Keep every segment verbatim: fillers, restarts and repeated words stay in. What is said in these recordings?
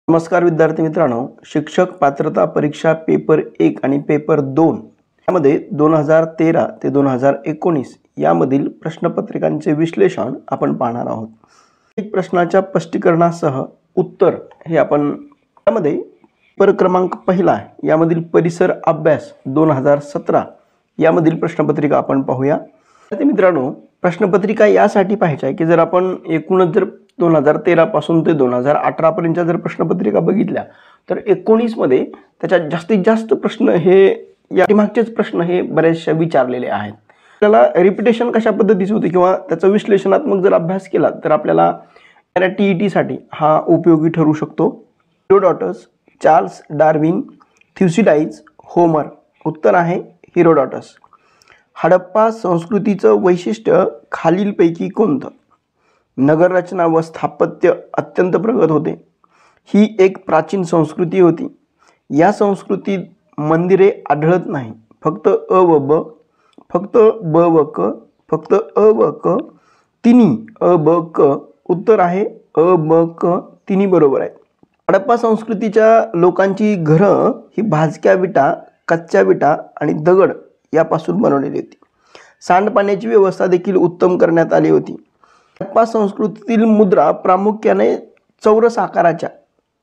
नमस्कार विद्यार्थी मित्रांनो, शिक्षक पात्रता परीक्षा पेपर एक आणि पेपर दोन यामध्ये दोन हजार तेरा ते दोन हजार एकोणीस यामधील प्रश्नपत्रिकांचे विश्लेषण आपण पाहणार आहोत। एक प्रश्नाच्या स्पष्टीकरणासह उत्तर हे आपण यामध्ये पेपर क्रमांक पहिला यामधील परिसर अभ्यास दोन हजार सतरा यामधील प्रश्नपत्रिका आपण पाहूया। विद्यार्थी मित्रांनो, प्रश्नपत्रिका यासाठी पाहायची आहे की जर आपण एकूणच जर दोन हजार तेरा पासून ते दोन हजार अठरा पर्यंतच्या जर प्रश्नपत्रिका बघितल्या तर एकोणीस मध्ये त्याच्यात जास्तीत जास्त प्रश्न हे या मागचेच प्रश्न हे बरेचसे विचारलेले आहेत। आपल्याला रिपिटेशन कशा पद्धतीचे होते किंवा त्याचा विश्लेषणात्मक जर अभ्यास केला तर आपल्याला टीईटी साठी हा उपयोगी ठरू शकतो। Herodotus, Charles Darwin, Thucydides, Homer. उत्तर आहे हिरोडॉटस। हडप्पा संस्कृतीचं वैशिष्ट्य खालीलपैकी कोणतं? नगर रचना व स्थापत्य अत्यंत प्रगत होते। ही एक प्राचीन संस्कृती होती। या संस्कृतीत मंदिरे आढळत नाही, फक्त अ व ब, फक्त ब व क, फक्त अ व क, तिन्ही अ ब क। उत्तर आहे अ ब क, तिन्ही बरोबर आहे। हडप्पा संस्कृतीच्या लोकांची घरं ही भाजक्या विटा, कच्च्या विटा आणि दगड यापासून बनवलेली होती। सांडपाण्याची व्यवस्था देखील उत्तम करण्यात आली होती। हडप्पा संस्कृतीतील मुद्रा प्रामुख्याने चौरस आकाराच्या।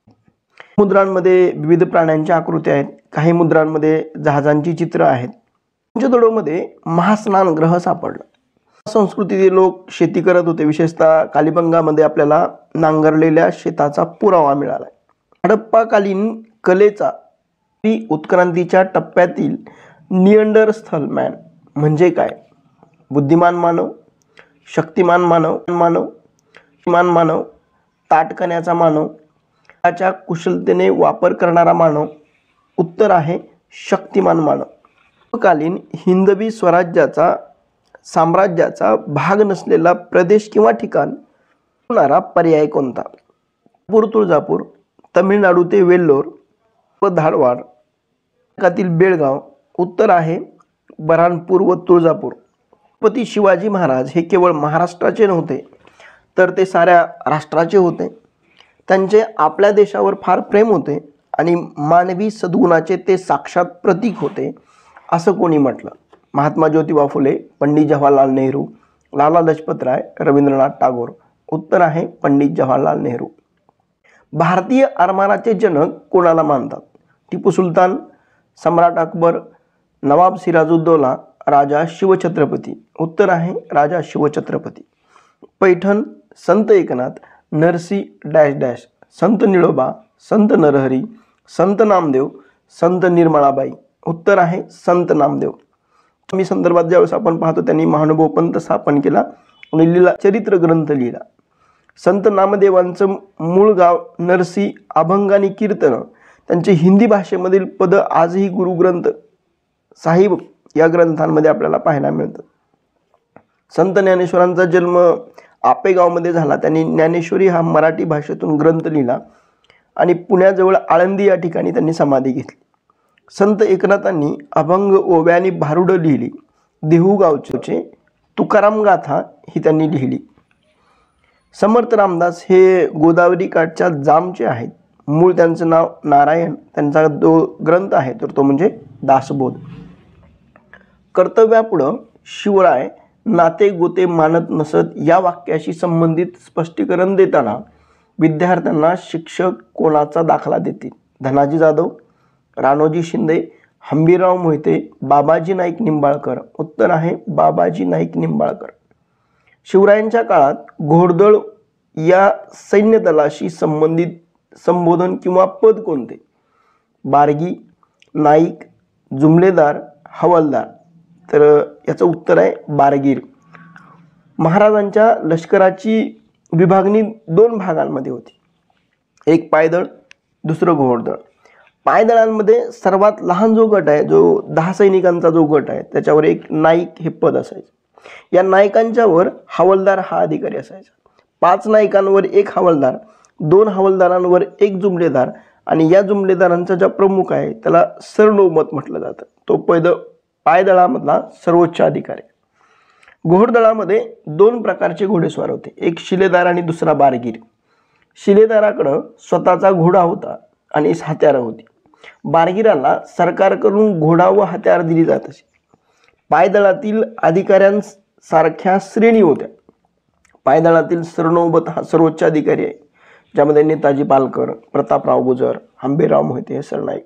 मुद्रांमध्ये विविध प्राण्यांच्या आकृत्या आहेत, काही मुद्रांमध्ये जहाजांची चित्र आहेत। मोहनजोदडोमध्ये महास्नानगृह सापडलं। संस्कृतीतील लोक शेती करत होते, विशेषतः कालिबंगामध्ये आपल्याला नांगरलेल्या शेताचा पुरावा मिळाला। हडप्पाकालीन कलेचा उत्क्रांतीच्या टप्प्यातील निअंडरस्थल मॅन म्हणजे काय? बुद्धिमान मानव, शक्तिमान मानव मानव शक्तिमान मानव, ताटकण्याचा मानव, त्याच्या कुशलतेने वापर करणारा मानव। उत्तर आहे शक्तिमान मानव। कालीन हिंदवी स्वराज्याचा साम्राज्याचा भाग नसलेला प्रदेश किंवा ठिकाण होणारा पर्याय कोणता? पूर तुळजापूर, तमिळनाडू ते वेल्लोर व धारवाड, कर्नाटकातील बेळगाव। उत्तर आहे बऱ्हाणपूर व तुळजापूर। छत्रपती शिवाजी महाराज हे केवळ महाराष्ट्राचे नव्हते तर ते साऱ्या राष्ट्राचे होते। त्यांचे आपल्या देशावर फार प्रेम होते आणि मानवी सद्गुणाचे ते साक्षात प्रतीक होते असं कोणी म्हटलं? महात्मा ज्योतिबा फुले, पंडित जवाहरलाल नेहरू, लाला लजपतराय, रवींद्रनाथ टागोर। उत्तर आहे पंडित जवाहरलाल नेहरू। भारतीय आरमाराचे जनक कोणाला मानतात? टिपू सुलतान, सम्राट अकबर, नवाब सिराजुद्दौला, राजा शिवछत्रपती। उत्तर आहे राजा शिवछत्रपती। पैठण, संत एकनाथ, नरसी डॅश डॅश, संत निळोबा, संत नरहरी, संत नामदेव, संत निर्मळाबाई। उत्तर आहे संत नामदेव। मी संदर्भात ज्यावेळेस आपण पाहतो त्यांनी महानुभव पंथ स्थापन केला आणि लीला चरित्र ग्रंथ लिहिला। संत नामदेवांचं मूळ गाव नरसी, अभंग आणि कीर्तन त्यांचे हिंदी भाषेमधील पद आजही गुरुग्रंथ साहिब या ग्रंथांमध्ये आपल्याला पाहायला मिळतात। संत ज्ञानेश्वरांचा जन्म आपेगावमध्ये झाला। त्यांनी ज्ञानेश्वरी हा मराठी भाषेतून ग्रंथ लिहिला आणि पुण्याजवळ आळंदी या ठिकाणी त्यांनी समाधी घेतली। संत एकनाथांनी अभंग, ओव्या आणि भारुडं लिहिली। देहू गावचे तुकाराम गाथा ही त्यांनी लिहिली। समर्थ रामदास हे गोदावरी काठच्या जामचे आहेत। मूळ त्यांचं नाव नारायण, त्यांचा जो ग्रंथ आहे तर तो म्हणजे दासबोध। कर्तव्यापुढं शिवराय नाते गोते मानत नसत या वाक्याशी संबंधित स्पष्टीकरण देताना विद्यार्थ्यांना शिक्षक कोणाचा दाखला देतील? धनाजी जाधव, राणोजी शिंदे, हंबीरराव मोहिते, बाबाजी नाईक निंबाळकर। उत्तर आहे बाबाजी नाईक निंबाळकर। शिवरायांच्या काळात घोडदळ या सैन्य दलाशी संबंधित संबोधन किंवा पद कोणते? बारगी, नाईक, जुमलेदार, हवालदार। तर याचं उत्तर आहे बारगीर। महाराजांच्या लष्कराची विभागणी दोन भागांमध्ये होती, एक पायदळ, दुसरं घोडदळ। पायदळांमध्ये सर्वात लहान जो गट आहे, जो दहा सैनिकांचा जो गट आहे त्याच्यावर एक नाईक हे पद असायचं। या नायकांच्यावर हवालदार हा अधिकारी असायचा। पाच नायकांवर एक हवालदार, दोन हवालदारांवर एक जुमलेदार आणि या जुमलेदारांचा जो प्रमुख आहे त्याला सरनौबत म्हटलं जातं। तो पद पायदळामधला सर्वोच्च अधिकारी। घोडदळामध्ये दोन प्रकारचे घोडेस्वार होते, एक शिलेदार आणि दुसरा बारगीर। शिलेदाराकडं स्वतःचा घोडा होता आणि हत्यारं होती. बारगिराला सरकारकडून घोडा व हत्यार दिली जात असे. पायदळातील अधिकाऱ्यांसारख्या श्रेणी होत्या. पायदळातील सरनोबत हा सर्वोच्च अधिकारी आहे, ज्यामध्ये नेताजी पालकर, प्रतापराव गुजर, आंबेराव मोहिते हे सरनाईक.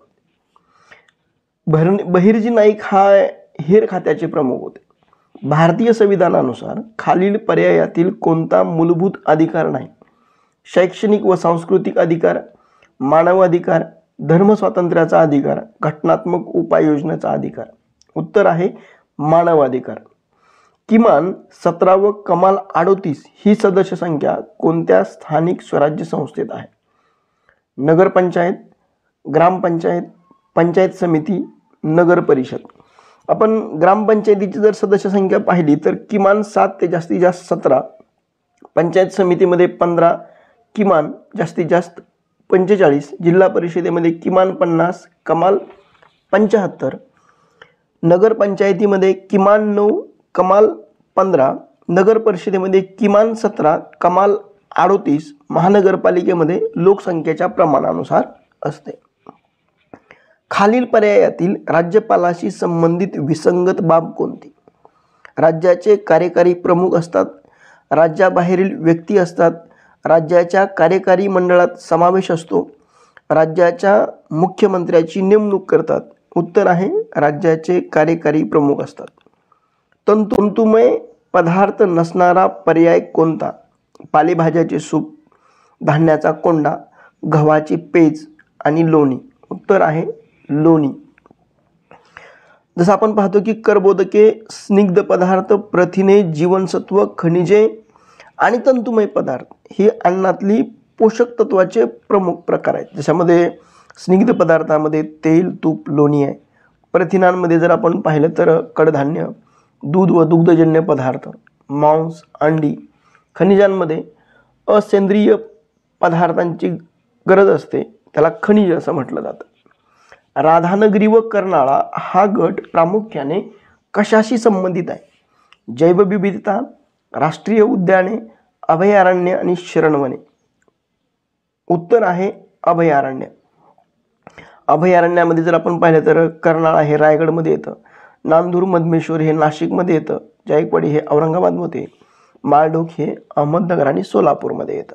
बहिर्जी नाईक हा हेर खात्याचे प्रमुख होते. भारतीय संविधानानुसार खालील पर्यायातील कोणता मूलभूत अधिकार नाही? शैक्षणिक व सांस्कृतिक अधिकार, मानव अधिकार, धर्म स्वातंत्र्याचा अधिकार, घटनात्मक उपाययोजनेचा अधिकार. उत्तर आहे मानव अधिकार. किमान सतरा व कमाल अडोतीस ही सदस्य संख्या कोणत्या स्थानिक स्वराज्य संस्थेत आहे? नगरपंचायत, ग्रामपंचायत, पंचायत समिती, नगर परिषद. आपण ग्रामपंचायतीची जर सदस्य संख्या पाहिली तर किमान सात ते जास्तीत जास्त सतरा, पंचायत समितीमध्ये पंधरा, किमान जास्तीत जास्त पंचेचाळीस, जिल्हा परिषदेमध्ये किमान पन्नास, कमाल पंच्याहत्तर, नगरपंचायतीमध्ये किमान नऊ, कमाल पंधरा, नगर परिषदेमध्ये किमान सतरा, कमाल अडोतीस, महानगरपालिकेमध्ये लोकसंख्येच्या प्रमाणानुसार असते. खालील पर्यायातील राज्यपालाशी संबंधित विसंगत बाब कोणती? राज्याचे कार्यकारी प्रमुख असतात, राज्याबाहेरील व्यक्ती असतात, राज्याच्या कार्यकारी मंडळात समावेश असतो, राज्याच्या मुख्यमंत्र्याची नेमणूक करतात. उत्तर आहे राज्याचे कार्यकारी प्रमुख असतात. तंतुमय पदार्थ नसणारा पर्याय कोणता? पालेभाज्याचे सूप, धान्याचा कोंडा, गव्हाची पेज आणि लोणी. उत्तर आहे लोणी. जसं आपण पाहतो की कर्बोदके, स्निग्ध पदार्थ, प्रथिने, जीवनसत्व, खनिजे आणि तंतुमय पदार्थ हे अन्नातली पोषक तत्वाचे प्रमुख प्रकार आहेत. ज्याच्यामध्ये स्निग्ध पदार्थामध्ये तेल, तूप, लोणी आहे. प्रथिनांमध्ये जर आपण पाहिलं तर कडधान्य, दूध व दुग्धजन्य पदार्थ, मांस, अंडी. खनिजांमध्ये असेंद्रिय पदार्थांची गरज असते, त्याला खनिज असं म्हटलं जातं. राधानगरी व कर्नाळा हा गट प्रामुख्याने कशाशी संबंधित आहे? जैवविविधता, राष्ट्रीय उद्याने, अभयारण्य आणि शरणवने. उत्तर आहे अभयारण्य. अभयारण्यामध्ये जर आपण पाहिलं तर कर्नाळा हे रायगडमध्ये येतं, नांदूर मधमेश्वर हे नाशिकमध्ये येतं, जायकवाडी हे औरंगाबादमध्ये, माळढोक हे अहमदनगर आणि सोलापूरमध्ये येतं.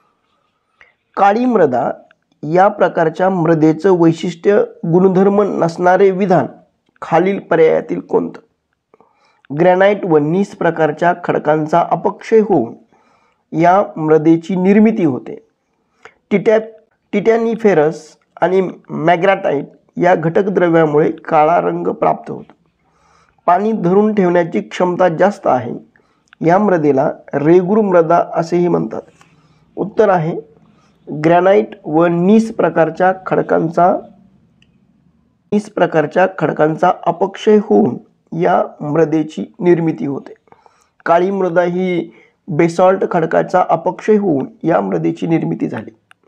काळी मृदा या प्रकारच्या मृदेचं वैशिष्ट्य गुणधर्म नसणारे विधान खालील पर्यायातील कोणतं? ग्रॅनाइट व नीस प्रकारच्या खडकांचा अपक्षय होऊन या मृदेची निर्मिती होते. टिटॅ टिटॅनिफेरस आणि मॅग्राटाइट या घटक द्रव्यामुळे काळा रंग प्राप्त होतो. पाणी धरून ठेवण्याची क्षमता जास्त आहे, या मृदेला रेगूर मृदा असेही म्हणतात. उत्तर आहे ग्रॅनाइट व नीस प्रकारच्या खडकांचा नीस प्रकारच्या खडकांचा अपक्षय होऊन या मृदेची निर्मिती होते. काळी मृदा ही बेसॉल्ट खडकाचा अपक्षय होऊन या मृदेची निर्मिती झाली.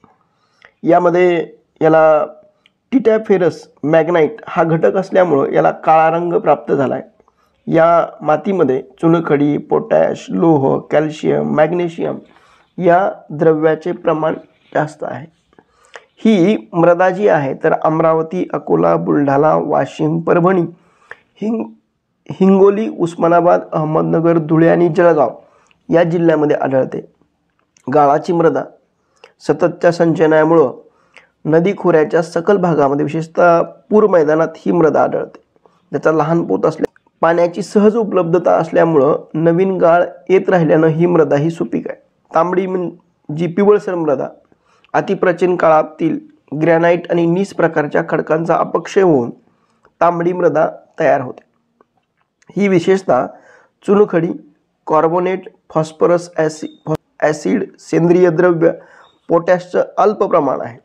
यामध्ये याला टिटॅफेरस मॅग्नाइट हा घटक असल्यामुळं याला काळा रंग प्राप्त झाला आहे. या मातीमध्ये चुनखडी, पोटॅश, लोह, कॅल्शियम, मॅग्नेशियम या द्रव्याचे प्रमाण जास्त आहे. ही मृदा जी आहे तर अमरावती, अकोला, बुलढाणा, वाशिम, परभणी, हिंग हिंगोली, उस्मानाबाद, अहमदनगर, धुळे आणि जळगाव या जिल्ह्यामध्ये आढळते. गाळाची मृदा सततच्या संचयनामुळं नदी खोऱ्याच्या सखल भागामध्ये विशेषतः पूर मैदानात ही मृदा आढळते. त्याचा लहान पोत असल्या पाण्याची सहज उपलब्धता असल्यामुळं नवीन गाळ येत राहिल्यानं ही मृदा ही सुपीक आहे. तांबडी जी पिवळसर मृदा अतिप्राचीन काळातील ग्रॅनाइट आणि नीस प्रकारच्या खडकांचा अपक्षय होऊन तांबडी मृदा तयार होते. ही विशेषतः चुनखडी, कार्बोनेट, फॉस्फरस ॲसिड ॲसिड सेंद्रिय द्रव्य, पोटॅशचं अल्प प्रमाण आहे.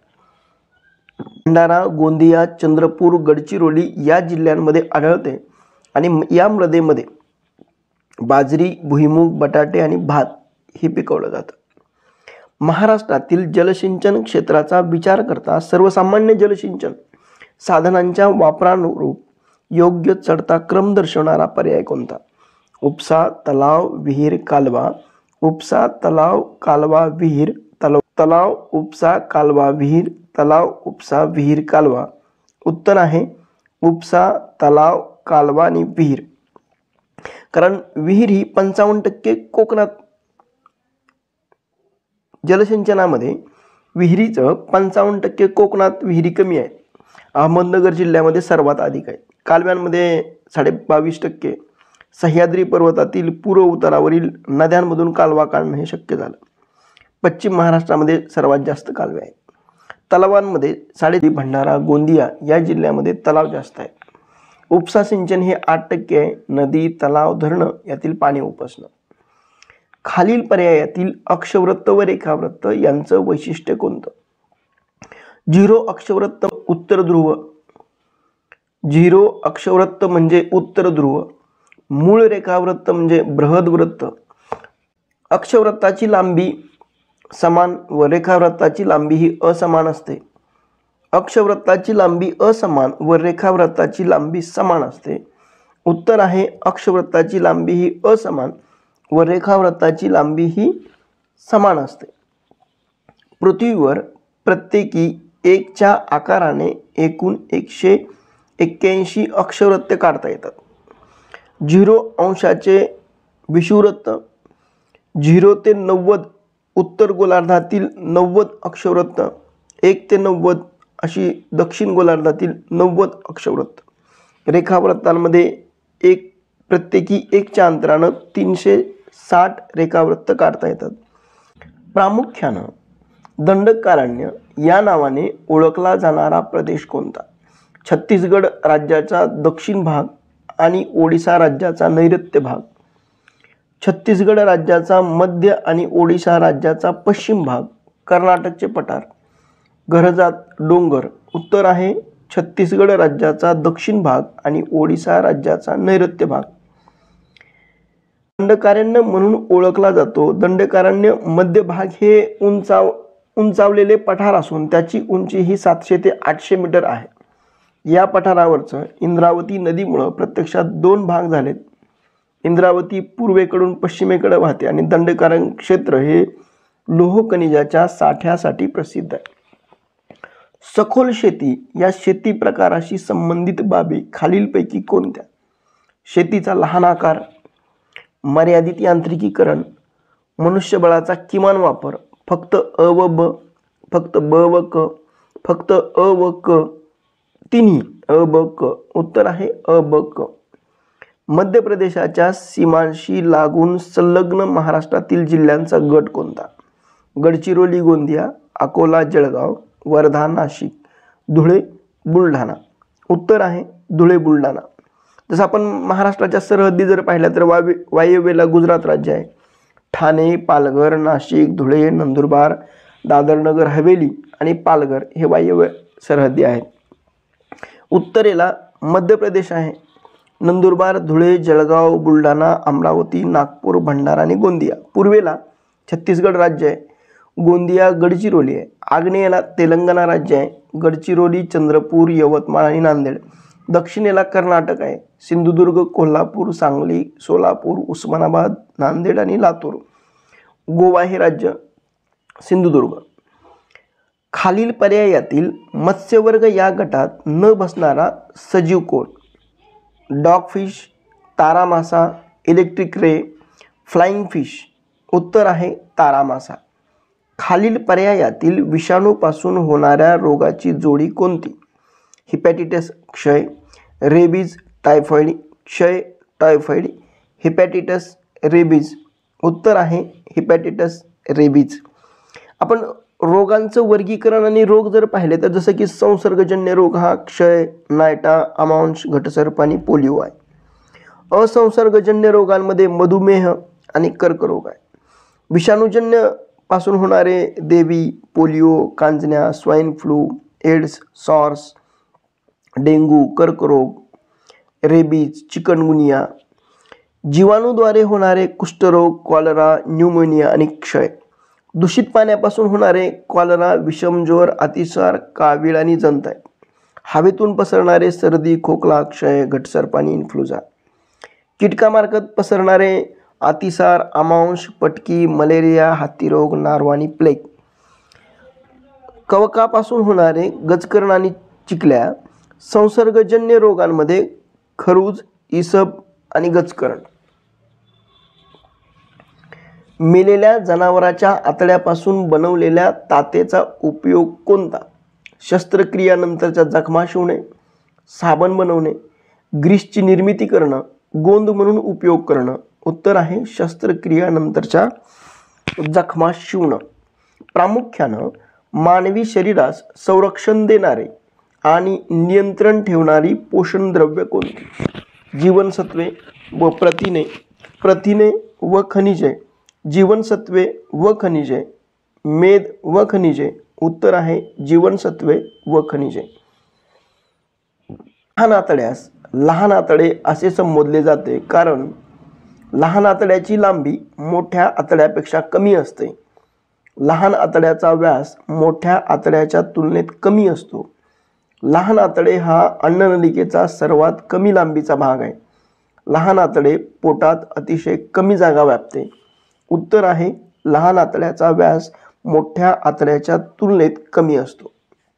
भंडारा, गोंदिया, चंद्रपूर, गडचिरोली या जिल्ह्यांमध्ये आढळते आणि या मृदेमध्ये बाजरी, भुईमूग, बटाटे आणि भात हे पिकवलं जातं. महाराष्ट्रातील जलसिंचन क्षेत्राचा विचार करता सर्वसामान्य जलसिंचन साधनांच्या वापरानुरूप योग्य चढता क्रम दर्शवणारा पर्याय कोणता? उपसा, तलाव, विहीर, कालवा. उपसा, तलाव, कालवा, विहीर, तलाव तलाव, उपसा, कालवा, विहीर. तलाव, उपसा, विहीर, कालवा. उत्तर आहे उपसा, तलाव, कालवा आणि विहीर. कारण विहीर ही पंचावन्न टक्के कोकणात, जलसिंचनामध्ये विहिरीचं पंचावन्न टक्के कोकणात विहिरी कमी आहेत. अहमदनगर जिल्ह्यामध्ये सर्वात अधिक आहे. कालव्यांमध्ये साडे बावीस टक्के. सह्याद्री पर्वतातील पूर्व उतारावरील नद्यांमधून कालवा काढणं हे शक्य झालं. पश्चिम महाराष्ट्रामध्ये सर्वात जास्त कालवे आहेत. तलावांमध्ये साडे भंडारा, गोंदिया या जिल्ह्यामध्ये तलाव जास्त आहेत. उपसा सिंचन हे आठ टक्के आहे. नदी, तलाव, धरणं यातील पाणी उपसणं. खालील पर्यायातील अक्षवृत्त व रेखावृत्त यांचं वैशिष्ट्य कोणतं? झिरो अक्षवृत्त उत्तर ध्रुव. झिरो अक्षवृत्त म्हणजे उत्तर ध्रुव. मूळ रेखावृत्त म्हणजे बृहद वृत्त. अक्षवृत्ताची लांबी समान व रेखावृत्ताची लांबी ही असमान असते. अक्षवृत्ताची लांबी असमान व रेखावृत्ताची लांबी समान असते. उत्तर आहे अक्षवृत्ताची लांबी ही असमान व रेखावृत्ताची लांबी ही समान असते. पृथ्वीवर प्रत्येकी एकच्या आकाराने एकूण एकशे एक्क्याऐंशी अक्षवृत्ते काढता येतात. झिरो अंशाचे विषुवृत्त. झिरो ते नव्वद उत्तर गोलार्धातील नव्वद अक्षवृत्त. एक ते नव्वद अशी दक्षिण गोलार्धातील नव्वद अक्षवृत्त. रेखावृत्तांमध्ये एक प्रत्येकी एकच्या अंतरानं तीनशे साठ रेखावृत्त काढता येतात. प्रामुख्यानं दंडकारण्य या नावाने ओळखला जाणारा प्रदेश कोणता? छत्तीसगड राज्याचा दक्षिण भाग आणि ओडिशा राज्याचा नैऋत्य भाग. छत्तीसगड राज्याचा मध्य आणि ओडिशा राज्याचा पश्चिम भाग. कर्नाटकचे पठार. घरजात डोंगर. उत्तर आहे छत्तीसगड राज्याचा दक्षिण भाग आणि ओडिशा राज्याचा नैऋत्य भाग. दंडकारण्य म्हणून ओळखला जातो. दंडकारण्य मध्य भाग हे उंचाव उंचावलेले पठार असून त्याची उंची ही सातशे ते आठशे मीटर आहे. या पठारावरचं इंद्रावती नदीमुळे प्रत्यक्षात दोन भाग झालेत. इंद्रावती पूर्वेकडून पश्चिमेकडे वाहते आणि दंडकारण्य क्षेत्र हे लोह खनिजाच्या साठ्यासाठी प्रसिद्ध आहे. सखोल शेती या शेती प्रकाराशी संबंधित बाबी खालीलपैकी कोणत्या? शेतीचा लहान आकार, मर्यादित यांत्रिकीकरण, मनुष्यबळाचा किमान वापर, फक्त अ व ब, फक्त ब व क, फक्त अ व क, तिन्ही अ ब क. उत्तर आहे अ ब क. मध्य प्रदेशाच्या सीमांशी लागून संलग्न महाराष्ट्रातील जिल्ह्यांचा गट कोणता? गडचिरोली, गोंदिया, अकोला, जळगाव, वर्धा, नाशिक, धुळे, बुलढाणा. उत्तर आहे धुळे, बुलढाणा. जसं आपण महाराष्ट्राच्या सरहद्दी जर पाहिल्या तर वाय वायव्येला गुजरात राज्य आहे. ठाणे, पालघर, नाशिक, धुळे, नंदुरबार, दादर, हवेली आणि पालघर हे वायव्य सरहद्दी आहेत. उत्तरेला मध्य प्रदेश आहे. नंदुरबार, धुळे, जळगाव, बुलढाणा, अमरावती, नागपूर, भंडारा आणि गोंदिया. पूर्वेला छत्तीसगड राज्य आहे. गोंदिया, गडचिरोली आहे. आग्नेयेला तेलंगणा राज्य आहे. गडचिरोली, चंद्रपूर, यवतमाळ आणि नांदेड. दक्षिणेला कर्नाटक आहे. सिंधुदुर्ग, कोल्हापूर, सांगली, सोलापूर, उस्मानाबाद, नांदेड आणि लातूर. गोवा हे राज्य. सिंधुदुर्ग. खालील पर्यायातील मत्स्यवर्ग या गटात न बसणारा सजीव कोण? डॉगफिश, तारा मासा, इलेक्ट्रिक रे, फ्लाइंग फिश. उत्तर आहे तारा मासा. खालील पर्यायातील विषाणूपासून होणाऱ्या रोगाची जोडी कोणती? हिपॅटिटिस, क्षय, रेबीज, टायफॉइड. क्षय, टायफॉइड, हिपॅटिटिस, रेबीज. उत्तर आहे हिपॅटिटिस, रेबीज. आपण रोगांचं वर्गीकरण आणि रोग जर पाहिले तर जसं की संसर्गजन्य रोग हा क्षय, नायटा, अमांश, घटसर्प आणि पोलिओ आहे. असंसर्गजन्य रोगांमध्ये मधुमेह आणि कर्करोग आहे. विषाणूजन्य पासून होणारे देवी, पोलिओ, कांजण्या, swine flu, AIDS, SARS, dengue, कर्करोग, रेबीज, चिकनगुनिया. जीवाणूद्वारे होणारे कुष्ठरोग, कॉलरा, न्यूमोनिया आणि क्षय. दूषित पाण्यापासून होणारे कॉलरा, विषमज्वर, अतिसार, कावीळ आणि जंत आहे. हवेतून पसरणारे सर्दी, खोकला, क्षय, घटसर्प आणि इन्फ्लुएन्झा. कीटकामार्फत पसरणारे अतिसार, अमांश, पटकी, मलेरिया, हातीरोग, नार्व आणि प्लेग. कवकापासून होणारे गजकरण आणि चिकल्या संसर्गजन्य रोगांमध्ये खरूज, इसब आणि गजकरण. मेलेल्या जनावराच्या आतड्यापासून बनवलेल्या तातेचा उपयोग कोणता? शस्त्रक्रियानंतरच्या जखमा शिवणे, साबण बनवणे, ग्रीसची निर्मिती करणं, गोंद म्हणून उपयोग करणं. उत्तर आहे शस्त्रक्रियानंतरच्या जखमा शिवणं. प्रामुख्यानं मानवी शरीरास संरक्षण देणारे आणि नियंत्रण ठेवणारी पोषण द्रव्य कोणती? जीवनसत्वे व प्रथिने, प्रथिने व खनिजे, जीवनसत्वे व खनिजे, मेद व खनिजे. उत्तर आहे जीवनसत्वे व खनिजे. लहान आतड्यास लहान आतडे असे संबोधले जाते कारण लहान आतड्याची लांबी मोठ्या आतड्यापेक्षा कमी असते. लहान आतड्याचा व्यास मोठ्या आतड्याच्या तुलनेत कमी असतो. लहान आतडे हा अन्ननलिकेचा सर्वात कमी लांबीचा भाग आहे. लहान आतडे पोटात अतिशय कमी जागा व्यापते. उत्तर आहे लहान आतड्याचा व्यास मोठ्या आतड्याच्या तुलनेत कमी असतो.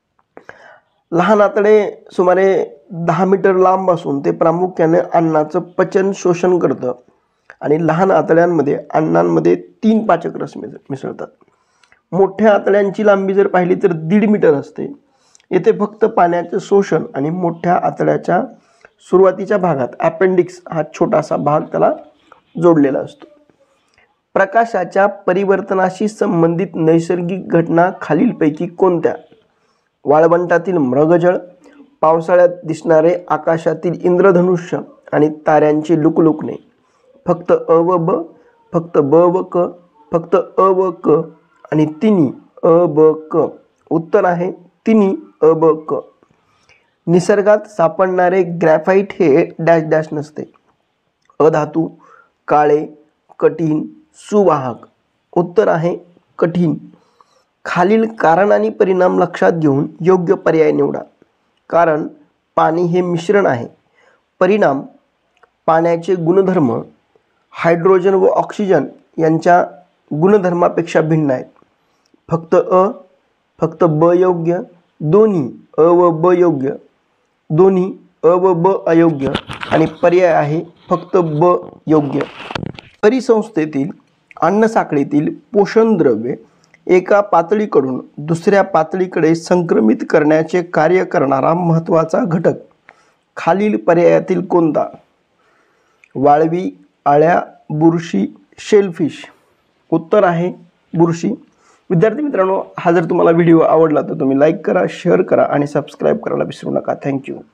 लहान आतडे सुमारे दहा मीटर लांब असून ते प्रामुख्याने अन्नाचं पचन शोषण करतं आणि लहान आतड्यांमध्ये अन्नांमध्ये तीन पाचक रस मिसळतात. मोठ्या आतड्यांची लांबी जर पाहिली तर दीड मीटर असते. येथे फक्त पाण्याचे शोषण आणि मोठ्या आतड्याच्या सुरुवातीच्या भागात अपेंडिक्स हा छोटासा भाग त्याला जोडलेला असतो. प्रकाशाच्या परिवर्तनाशी संबंधित नैसर्गिक घटना खालीलपैकी कोणत्या? वाळवंटातील मृगजळ, पावसाळ्यात दिसणारे आकाशातील इंद्रधनुष्य आणि ताऱ्यांचे लुकलुकणे. फक्त अ व ब, फक्त ब व क, फक्त अ व क आणि तिन्ही अ ब क. उत्तर आहे तिन्ही अ ब क. निसर्गात सापडणारे ग्रॅफाइट हे डॅश डॅश नसते. अधातू, काळे, कठीण, सुवाहक. उत्तर आहे कठीण. खालील कारण आणि परिणाम लक्षात घेऊन योग्य पर्याय निवडा. कारण पाणी हे मिश्रण आहे. परिणाम पाण्याचे गुणधर्म हायड्रोजन व ऑक्सिजन यांच्या गुणधर्मापेक्षा भिन्न आहेत. फक्त अ, फक्त ब योग्य, दोन्ही अ व ब योग्य, दोन्ही अ व ब अयोग्य आणि पर्याय आहे फक्त ब योग्य. परिसंस्थेतील अन्नसाखळीतील पोषण द्रव्ये एका पातळीकडून दुसऱ्या पातळीकडे संक्रमित करण्याचे कार्य करणारा महत्त्वाचा घटक खालील पर्यायातील कोणता? वाळवी, आळ्या, बुरशी, शेलफिश. उत्तर आहे बुरशी. विद्यार्थी मित्रांनो, हा जर तुम्हाला व्हिडिओ आवडला तर तुम्ही लाईक करा, शेअर करा आणि सबस्क्राईब करायला विसरू नका. थँक्यू.